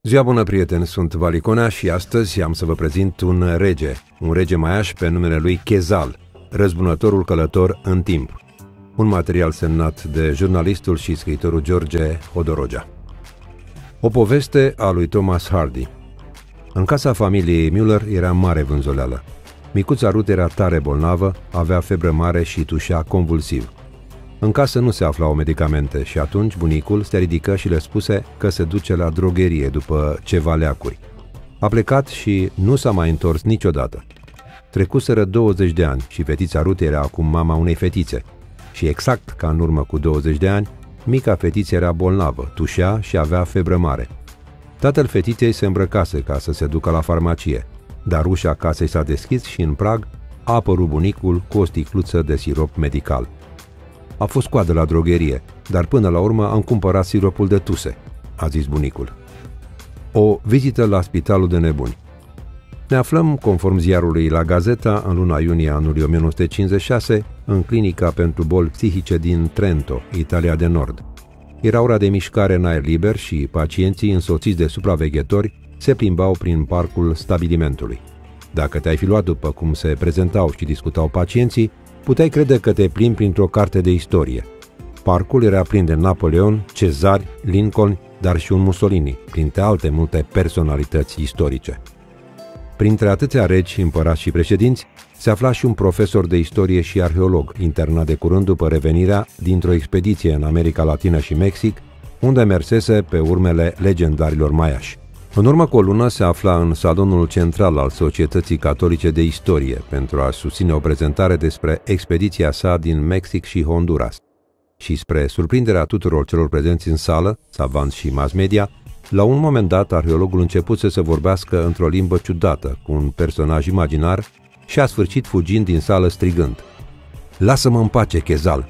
Ziua bună, prieteni, sunt Valicona și astăzi am să vă prezint un rege maiaș pe numele lui Chezal, răzbunătorul călător în timp. Un material semnat de jurnalistul și scriitorul George Hodorogea. O poveste a lui Thomas Hardy. În casa familiei Müller era mare vânzoleală. Micuța Ruth era tare bolnavă, avea febră mare și tușea convulsiv. În casă nu se aflau medicamente și atunci bunicul se ridică și le spuse că se duce la drogherie după ceva leacuri. A plecat și nu s-a mai întors niciodată. Trecuseră 20 de ani și fetița Ruth era acum mama unei fetițe. Și exact ca în urmă cu 20 de ani, mica fetiță era bolnavă, tușea și avea febră mare. Tatăl fetiței se îmbrăcase ca să se ducă la farmacie, dar ușa casei s-a deschis și în prag a apărut bunicul cu o sticluță de sirop medical. A fost coadă la drogherie, dar până la urmă am cumpărat siropul de tuse, a zis bunicul. O vizită la spitalul de nebuni. Ne aflăm, conform ziarului La Gazeta, în luna iunie anului 1956, în clinica pentru boli psihice din Trento, Italia de Nord. Era ora de mișcare în aer liber și pacienții, însoțiți de supraveghetori, se plimbau prin parcul stabilimentului. Dacă te-ai fi luat după cum se prezentau și discutau pacienții, puteai crede că te plimbi printr-o carte de istorie. Parcul era plin de Napoleon, Cezari, Lincoln, dar și un Mussolini, printre alte multe personalități istorice. Printre atâția regi, împărați și președinți, se afla și un profesor de istorie și arheolog, internat de curând după revenirea dintr-o expediție în America Latină și Mexic, unde mersese pe urmele legendarilor maiași. În urmă cu o lună se afla în salonul central al Societății Catolice de Istorie pentru a susține o prezentare despre expediția sa din Mexic și Honduras. Și spre surprinderea tuturor celor prezenți în sală, savanți și mass media, la un moment dat arheologul începuse să vorbească într-o limbă ciudată cu un personaj imaginar și a sfârșit fugind din sală strigând: "Lasă-mă în pace, Chezal!"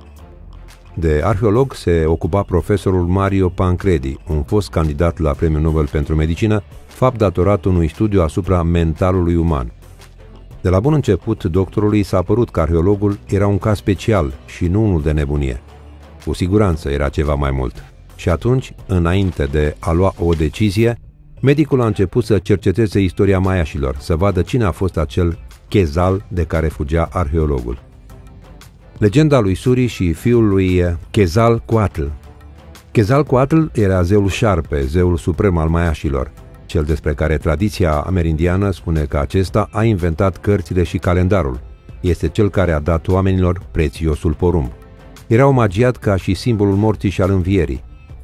De arheolog se ocupa profesorul Mario Pancredi, un fost candidat la Premiul Nobel pentru Medicină, fapt datorat unui studiu asupra mentalului uman. De la bun început, doctorului s-a părut că arheologul era un caz special și nu unul de nebunie. Cu siguranță era ceva mai mult. Și atunci, înainte de a lua o decizie, medicul a început să cerceteze istoria maiașilor, să vadă cine a fost acel Chezal de care fugea arheologul. Legenda lui Suri și fiul lui Quetzalcoatl. Quetzalcoatl era zeul șarpe, zeul suprem al maiașilor, cel despre care tradiția amerindiană spune că acesta a inventat cărțile și calendarul. Este cel care a dat oamenilor prețiosul porumb. Era omagiat ca și simbolul morții și al învierii.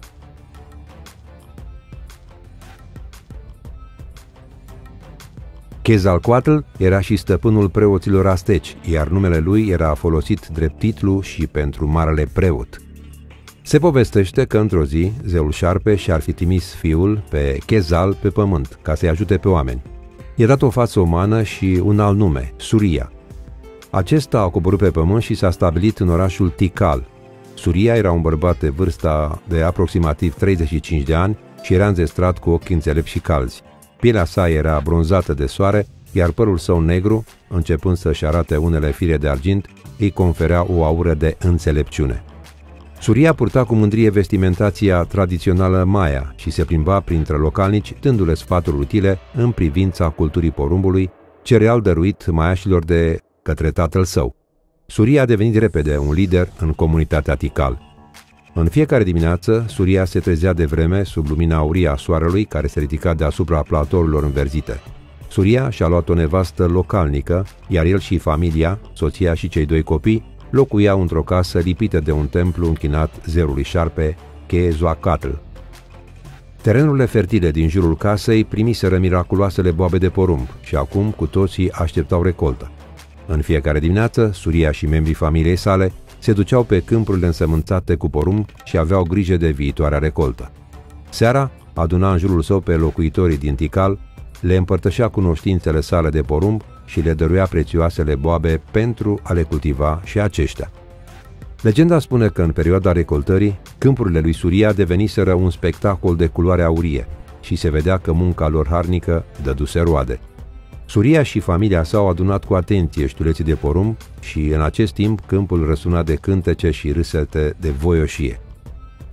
Quetzalcoatl era și stăpânul preoților asteci, iar numele lui era folosit drept titlu și pentru marele preot. Se povestește că într-o zi, zeul șarpe și-ar fi trimis fiul pe Quetzal pe pământ, ca să-i ajute pe oameni. I-a dat o față umană și un alt nume, Suria. Acesta a coborât pe pământ și s-a stabilit în orașul Tikal. Suria era un bărbat de vârsta de aproximativ 35 de ani și era înzestrat cu ochi înțelepți și calzi. Pielea sa era bronzată de soare, iar părul său negru, începând să-și arate unele fire de argint, îi conferea o aură de înțelepciune. Suria purta cu mândrie vestimentația tradițională Maya și se plimba printre localnici, dându-le sfaturi utile în privința culturii porumbului, cereal dăruit maiașilor de către tatăl său. Suria a devenit repede un lider în comunitatea Tikal. În fiecare dimineață, Suria se trezea de vreme sub lumina aurie a soarelui care se ridica deasupra platourilor înverzite. Suria și-a luat o nevastă localnică, iar el și familia, soția și cei doi copii, locuiau într-o casă lipită de un templu închinat zeului șarpe, Quetzalcoatl. Terenurile fertile din jurul casei primiseră miraculoasele boabe de porumb și acum cu toții așteptau recoltă. În fiecare dimineață, Suria și membrii familiei sale se duceau pe câmpurile însămânțate cu porumb și aveau grijă de viitoarea recoltă. Seara aduna în jurul său pe locuitorii din Tikal, le împărtășea cunoștințele sale de porumb și le dăruia prețioasele boabe pentru a le cultiva și aceștia. Legenda spune că în perioada recoltării, câmpurile lui Suria deveniseră un spectacol de culoare aurie și se vedea că munca lor harnică dăduse roade. Suria și familia sa au adunat cu atenție știuleții de porumb și în acest timp câmpul răsuna de cântece și râsete de voioșie.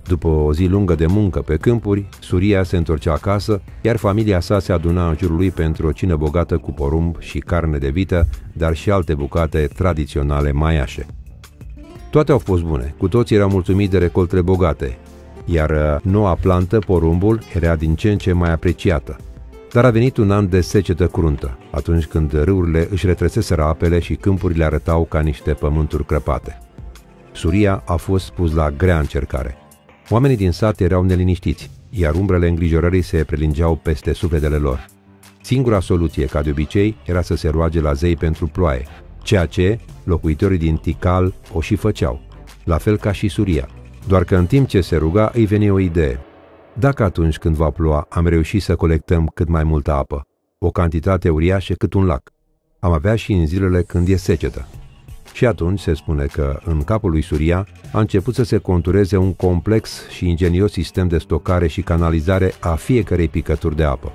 După o zi lungă de muncă pe câmpuri, Suria se întorcea acasă, iar familia sa se aduna în jurul lui pentru o cină bogată cu porumb și carne de vită, dar și alte bucate tradiționale maiașe. Toate au fost bune, cu toții erau mulțumiți de recoltele bogate, iar noua plantă, porumbul, era din ce în ce mai apreciată. Dar a venit un an de secetă cruntă, atunci când râurile își retrăseseră apele și câmpurile arătau ca niște pământuri crăpate. Suria a fost pus la grea încercare. Oamenii din sat erau neliniștiți, iar umbrele îngrijorării se prelingeau peste sufletele lor. Singura soluție, ca de obicei, era să se roage la zei pentru ploaie, ceea ce locuitorii din Tikal o și făceau, la fel ca și Suria. Doar că în timp ce se ruga, îi veni o idee. Dacă atunci când va ploua am reușit să colectăm cât mai multă apă, o cantitate uriașă cât un lac, am avea și în zilele când e secetă. Și atunci se spune că în capul lui Suria a început să se contureze un complex și ingenios sistem de stocare și canalizare a fiecărei picături de apă.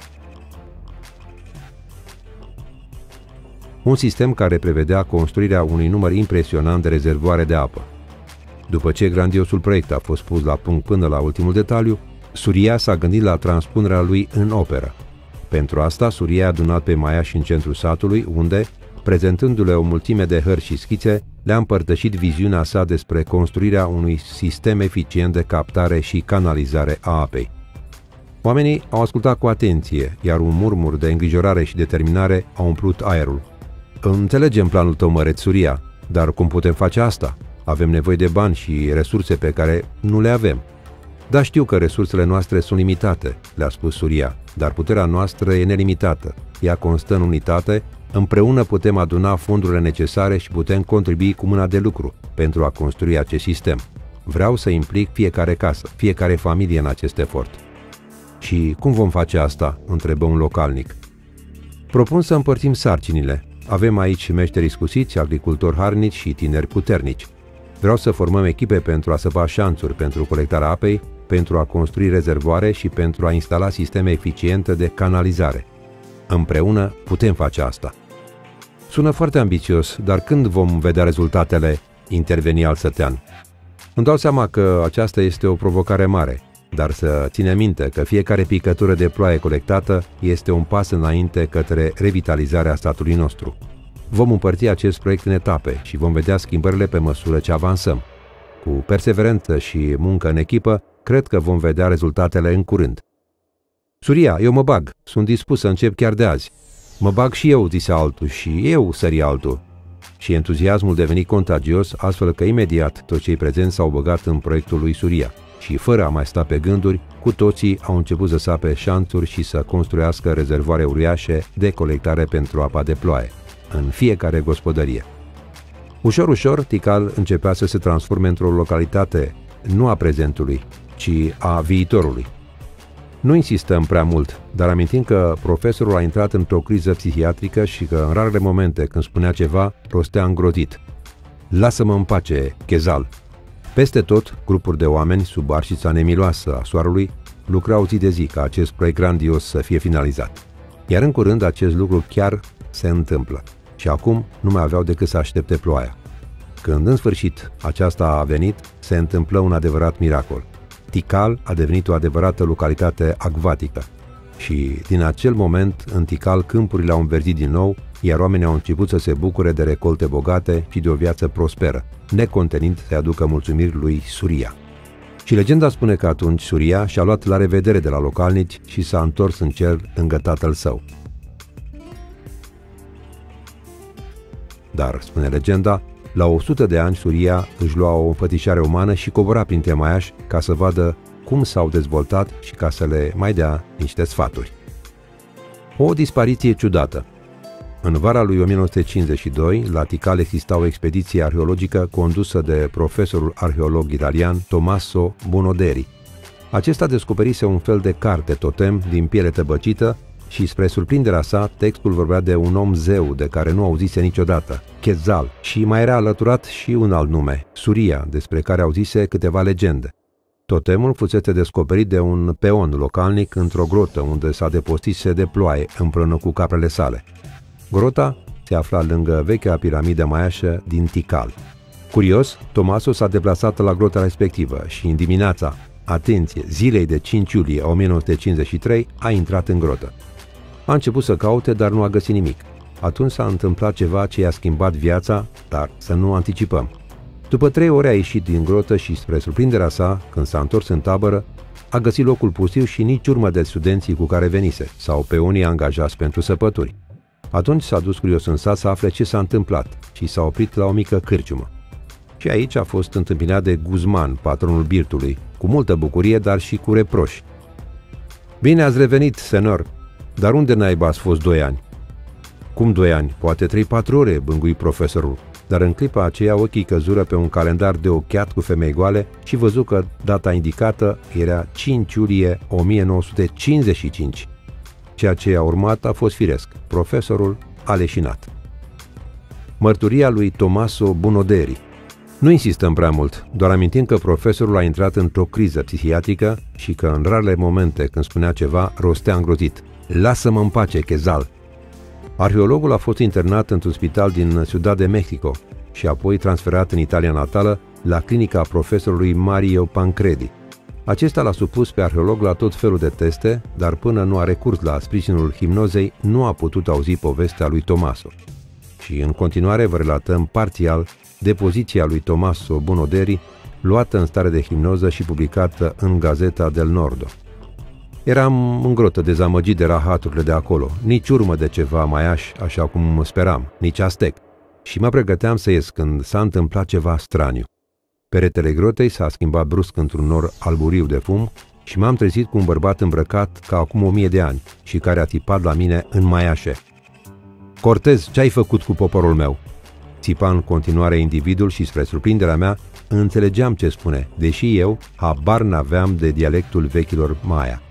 Un sistem care prevedea construirea unui număr impresionant de rezervoare de apă. După ce grandiosul proiect a fost pus la punct până la ultimul detaliu, Suria s-a gândit la transpunerea lui în operă. Pentru asta, Suria a adunat pe maiași în centrul satului, unde, prezentându-le o mulțime de hărți și schițe, le-a împărtășit viziunea sa despre construirea unui sistem eficient de captare și canalizare a apei. Oamenii au ascultat cu atenție, iar un murmur de îngrijorare și determinare a umplut aerul. Înțelegem planul tău, măreț Suria, dar cum putem face asta? Avem nevoie de bani și resurse pe care nu le avem. Da, știu că resursele noastre sunt limitate, le-a spus Suria, dar puterea noastră e nelimitată. Ea constă în unitate, împreună putem aduna fondurile necesare și putem contribui cu mâna de lucru pentru a construi acest sistem. Vreau să implic fiecare casă, fiecare familie în acest efort. Și cum vom face asta? Întrebă un localnic. Propun să împărțim sarcinile. Avem aici meșteri iscusiți, agricultori harnici și tineri puternici. Vreau să formăm echipe pentru a săpa șanțuri pentru colectarea apei, pentru a construi rezervoare și pentru a instala sisteme eficiente de canalizare. Împreună putem face asta. Sună foarte ambițios, dar când vom vedea rezultatele? Interveni alt sătean. Îmi dau seama că aceasta este o provocare mare, dar să ținem minte că fiecare picătură de ploaie colectată este un pas înainte către revitalizarea statului nostru. Vom împărți acest proiect în etape și vom vedea schimbările pe măsură ce avansăm. Cu perseverență și muncă în echipă, cred că vom vedea rezultatele în curând. Suria, eu mă bag, sunt dispus să încep chiar de azi. Mă bag și eu, zise altul, și eu, sări altul. Și entuziasmul deveni contagios, astfel că imediat toți cei prezenți s-au băgat în proiectul lui Suria și, fără a mai sta pe gânduri, cu toții au început să sape șanțuri și să construiască rezervoare uriașe de colectare pentru apa de ploaie în fiecare gospodărie. Ușor, ușor, Tikal începea să se transforme într-o localitate nu a prezentului, ci a viitorului. Nu insistăm prea mult, dar amintim că profesorul a intrat într-o criză psihiatrică și că în rarele momente când spunea ceva, rostea îngrozit. Lasă-mă în pace, Kezal! Peste tot, grupuri de oameni, sub arșița nemiloasă a soarelui, lucrau zi de zi ca acest proiect grandios să fie finalizat. Iar în curând acest lucru chiar se întâmplă. Și acum nu mai aveau decât să aștepte ploaia. Când în sfârșit aceasta a venit, se întâmplă un adevărat miracol. Tikal a devenit o adevărată localitate acvatică. Și din acel moment, în Tikal, câmpurile au înverzit din nou, iar oamenii au început să se bucure de recolte bogate și de o viață prosperă, necontenind să aducă mulțumiri lui Suria. Și legenda spune că atunci Suria și-a luat la revedere de la localnici și s-a întors în cer lângă tatăl său. Dar, spune legenda, la 100 de ani Suria își lua o înfățișare umană și cobora printre maiași ca să vadă cum s-au dezvoltat și ca să le mai dea niște sfaturi. O dispariție ciudată. În vara lui 1952, la Tikal exista o expediție arheologică condusă de profesorul arheolog italian Tommaso Bunoderi. Acesta descoperise un fel de carte totem din piele tăbăcită și, spre surprinderea sa, textul vorbea de un om zeu de care nu auzise niciodată, Kezal, și mai era alăturat și un alt nume, Suria, despre care auzise câteva legende. Totemul fusese descoperit de un peon localnic într-o grotă unde s-a depostise de ploaie împreună cu caprele sale. Grota se afla lângă vechea piramidă maiașă din Tikal. Curios, Tomaso s-a deplasat la grota respectivă și în dimineața, atenție, zilei de 5 iulie 1953, a intrat în grotă. A început să caute, dar nu a găsit nimic. Atunci s-a întâmplat ceva ce i-a schimbat viața, dar să nu anticipăm. După 3 ore a ieșit din grotă și, spre surprinderea sa, când s-a întors în tabără, a găsit locul pustiu și nici urmă de studenții cu care venise, sau pe unii angajați pentru săpături. Atunci s-a dus curios în sat să afle ce s-a întâmplat și s-a oprit la o mică cârciumă. Și aici a fost întâmpinat de Guzman, patronul birtului, cu multă bucurie, dar și cu reproși. "Bine ați revenit, senor, dar unde naiba ați fost 2 ani?" "Cum 2 ani? Poate 3-4 ore," bângui profesorul, dar în clipa aceea ochii căzură pe un calendar de ochiat cu femei goale și văzu că data indicată era 5 iulie 1955. Ceea ce a urmat a fost firesc. Profesorul a leșinat. Mărturia lui Tommaso Bunoderi. Nu insistăm prea mult, doar amintim că profesorul a intrat într-o criză psihiatrică și că în rarele momente când spunea ceva, rostea îngrozit: "Lasă-mă în pace, Quezal!" Arheologul a fost internat într-un spital din Ciudad de Mexico și apoi transferat în Italia natală la clinica profesorului Mario Pancredi. Acesta l-a supus pe arheolog la tot felul de teste, dar până nu a recurs la sprijinul hipnozei, nu a putut auzi povestea lui Tommaso. Și în continuare vă relatăm parțial depoziția lui Tommaso Bunoderi, luată în stare de hipnoză și publicată în Gazeta del Nordo. Eram în grotă, dezamăgit de rahaturile de acolo, nici urmă de ceva maiaș, așa cum speram, nici astec, și mă pregăteam să ies când s-a întâmplat ceva straniu. Peretele grotei s-a schimbat brusc într-un nor alburiu de fum și m-am trezit cu un bărbat îmbrăcat ca acum 1000 de ani și care a tipat la mine în maiașe. "Cortez, ce ai făcut cu poporul meu?" Țipa în continuare individul și, spre surprinderea mea, înțelegeam ce spune, deși eu habar n-aveam de dialectul vechilor Maya.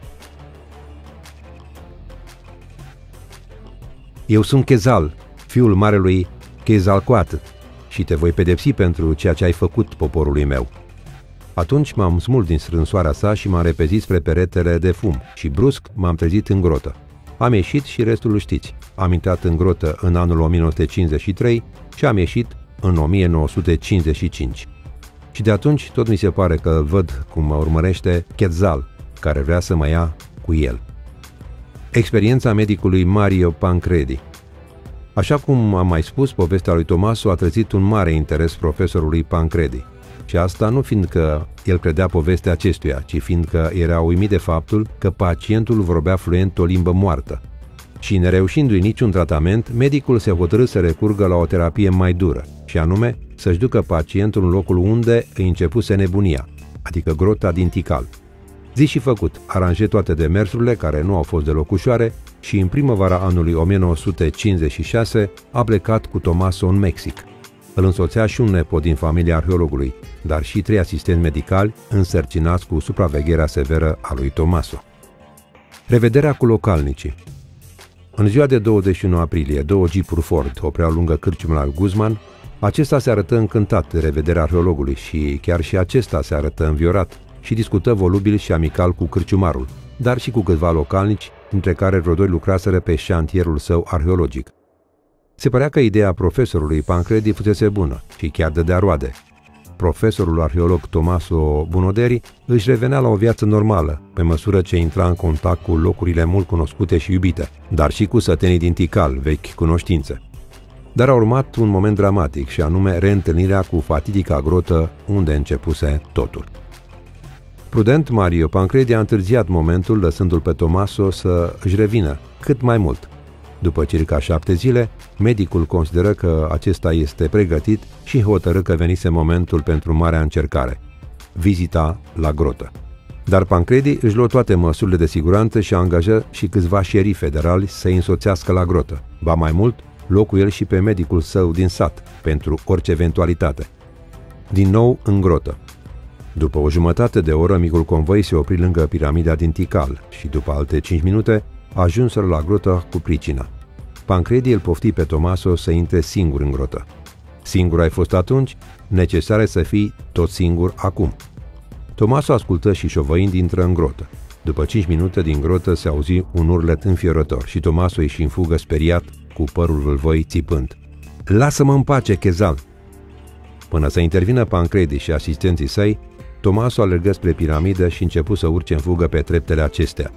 "Eu sunt Quezal, fiul marelui Quetzalcoatl, și te voi pedepsi pentru ceea ce ai făcut poporului meu." Atunci m-am smuls din strânsoarea sa și m-am repezit spre peretele de fum și brusc m-am trezit în grotă. Am ieșit și restul știți. Am intrat în grotă în anul 1953 și am ieșit în 1955. Și de atunci tot mi se pare că văd cum mă urmărește Quezal, care vrea să mă ia cu el. Experiența medicului Mario Pancredi. Așa cum am mai spus, povestea lui Tommaso a trezit un mare interes profesorului Pancredi. Și asta nu fiindcă el credea povestea acestuia, ci fiindcă era uimit de faptul că pacientul vorbea fluent o limbă moartă. Și nereușindu-i niciun tratament, medicul se hotărâ să recurgă la o terapie mai dură, și anume să-și ducă pacientul în locul unde îi începuse nebunia, adică grota din Tikal. Zi și făcut, aranjă toate demersurile, care nu au fost deloc ușoare, și în primăvara anului 1956 a plecat cu Tommaso în Mexic. Îl însoțea și un nepot din familia arheologului, dar și 3 asistenți medicali însărcinați cu supravegherea severă a lui Tommaso. Revederea cu localnicii. În ziua de 21 aprilie, 2 jeepuri Ford opreau lângă cârciuma la Guzman. Acesta se arătă încântat de revederea arheologului și chiar și acesta se arătă înviorat și discută volubil și amical cu cârciumarul, dar și cu câțiva localnici, dintre care vreo 2 lucraseră pe șantierul său arheologic. Se părea că ideea profesorului Pancredi fusese bună și chiar dădea roade. Profesorul arheolog Tommaso Bunoderi își revenea la o viață normală, pe măsură ce intra în contact cu locurile mult cunoscute și iubite, dar și cu sătenii din Tikal, vechi cunoștințe. Dar a urmat un moment dramatic, și anume reîntâlnirea cu fatidica grotă unde începuse totul. Prudent, Mario Pancredi a întârziat momentul, lăsându-l pe Tommaso să își revină cât mai mult. După circa 7 zile, medicul consideră că acesta este pregătit și hotărâ că venise momentul pentru marea încercare, vizita la grotă. Dar Pancredi își luă toate măsurile de siguranță și angajă și câțiva șerifi federali să-i însoțească la grotă. Ba mai mult, luă cu el și pe medicul său din sat, pentru orice eventualitate. Din nou în grotă. După o jumătate de oră, micul convoi se opri lângă piramida din Tikal și după alte 5 minute ajunseră la grotă cu pricina. Pancredi îl pofti pe Tommaso să intre singur în grotă. Singur ai fost atunci, necesar să fii tot singur acum. Tommaso ascultă și șovăind intră în grotă. După 5 minute din grotă se auzi un urlet înfiorător și Tommaso ieși în fugă speriat, cu părul vâlvoi țipând: "Lasă-mă în pace, Quezal!" Până să intervină Pancredi și asistenții săi, Tomaso alergă spre piramidă și începu să urce în fugă pe treptele acestea.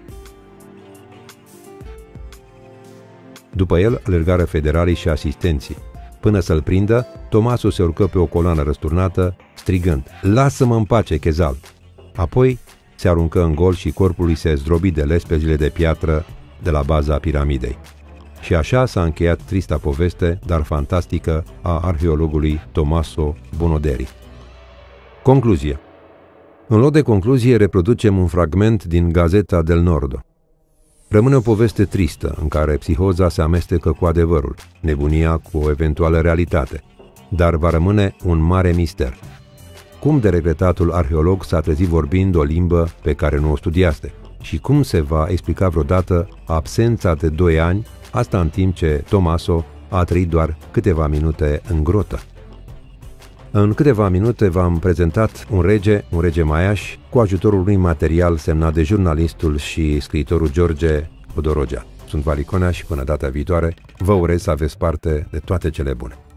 După el alergară federalii și asistenții. Până să-l prindă, Tomaso se urcă pe o coloană răsturnată, strigând: "Lasă-mă în pace, Chezal!" Apoi se aruncă în gol și corpul lui se zdrobi de lespezile de piatră de la baza piramidei. Și așa s-a încheiat trista poveste, dar fantastică, a arheologului Tommaso Bonoderi. Concluzie. În loc de concluzie reproducem un fragment din Gazeta del Nord. Rămâne o poveste tristă, în care psihoza se amestecă cu adevărul, nebunia cu o eventuală realitate, dar va rămâne un mare mister. Cum de regretatul arheolog s-a trezit vorbind o limbă pe care nu o studiaste? Și cum se va explica vreodată absența de 2 ani, asta în timp ce Tommaso a trăit doar câteva minute în grotă? În câteva minute v-am prezentat un rege maiaș, cu ajutorul unui material semnat de jurnalistul și scriitorul George Odorogea. Sunt Vali Conea și până data viitoare vă urez să aveți parte de toate cele bune.